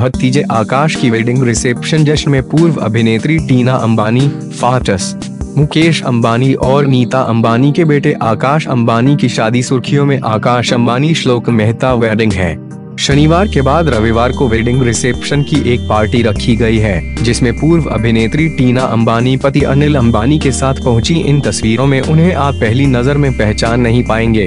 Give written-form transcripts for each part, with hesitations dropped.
भतीजे आकाश की wedding reception जश्न में पूर्व अभिनेत्री टीना अंबानी, फाटस, मुकेश अंबानी और नीता अंबानी के बेटे आकाश अंबानी की शादी सुर्खियों में। आकाश अंबानी श्लोक मेहता वेडिंग है। शनिवार के बाद रविवार को वेडिंग रिसेप्शन की एक पार्टी रखी गई है, जिसमें पूर्व अभिनेत्री टीना अंबानी पति अनिल अंबानी के साथ पहुंची। इन तस्वीरों में उन्हें आप पहली नजर में पहचान नहीं पाएंगे।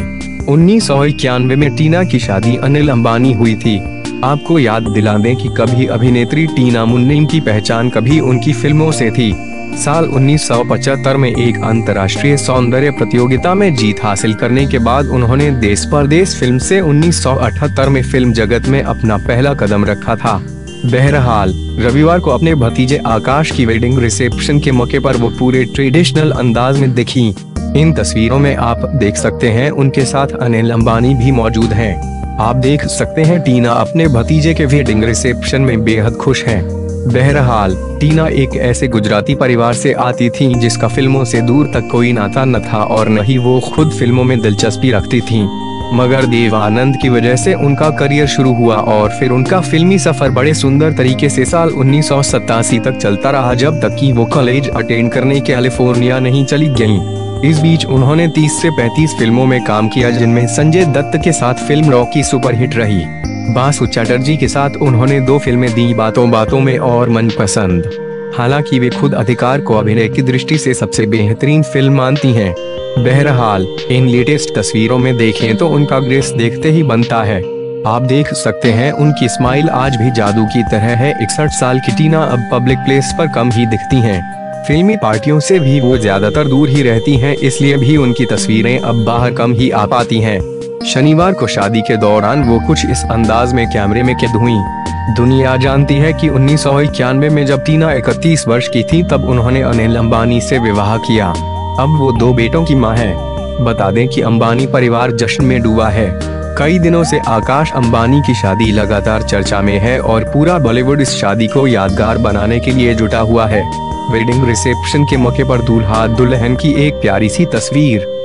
1991 में टीना की शादी अनिल अंबानी हुई थी। आपको याद दिला दें कि कभी अभिनेत्री टीना मुन्नीम की पहचान कभी उनकी फिल्मों से थी। साल 1975 में एक अंतर्राष्ट्रीय सौंदर्य प्रतियोगिता में जीत हासिल करने के बाद उन्होंने देश परदेश फिल्म से 1978 में फिल्म जगत में अपना पहला कदम रखा था। बहरहाल रविवार को अपने भतीजे आकाश की वेडिंग रिसेप्शन के मौके पर वो पूरे ट्रेडिशनल अंदाज में दिखीं। इन तस्वीरों में आप देख सकते हैं उनके साथ अनिल अंबानी भी मौजूद हैं। आप देख सकते हैं टीना अपने भतीजे के वेडिंग रिसेप्शन में बेहद खुश हैं। बहरहाल टीना एक ऐसे गुजराती परिवार से आती थी जिसका फिल्मों से दूर तक कोई नाता न था और न ही वो खुद फिल्मों में दिलचस्पी रखती थीं। मगर देव आनंद की वजह से उनका करियर शुरू हुआ और फिर उनका फिल्मी सफर बड़े सुंदर तरीके से साल 1987 तक चलता रहा, जब तक कि वो कॉलेज अटेंड करने कैलिफोर्निया नहीं चली गयीं। इस बीच उन्होंने 30 से 35 फिल्मों में काम किया, जिनमें संजय दत्त के साथ फिल्म रॉकी सुपरहिट रही। बासु चटर्जी के साथ उन्होंने 2 फिल्में दी, बातों बातों में और मनपसंद। हालांकि वे खुद अधिकार को अभिनय की दृष्टि से सबसे बेहतरीन फिल्म मानती हैं। बहरहाल इन लेटेस्ट तस्वीरों में देखें तो उनका ग्रेस देखते ही बनता है। आप देख सकते हैं उनकी स्माइल आज भी जादू की तरह है। 61 साल की टीना अब पब्लिक प्लेस पर कम ही दिखती हैं। फिल्मी पार्टियों से भी वो ज्यादातर दूर ही रहती हैं, इसलिए भी उनकी तस्वीरें अब बाहर कम ही आ पाती हैं। शनिवार को शादी के दौरान वो कुछ इस अंदाज में कैमरे में कैद हुईं। दुनिया जानती है कि 1991 में जब टीना 31 वर्ष की थी तब उन्होंने अनिल अंबानी से विवाह किया। अब वो 2 बेटों की मां है। बता दें कि अंबानी परिवार जश्न में डूबा है। कई दिनों से आकाश अंबानी की शादी लगातार चर्चा में है और पूरा बॉलीवुड इस शादी को यादगार बनाने के लिए जुटा हुआ है। वेडिंग रिसेप्शन के मौके पर दूल्हा दुल्हन की एक प्यारी सी तस्वीर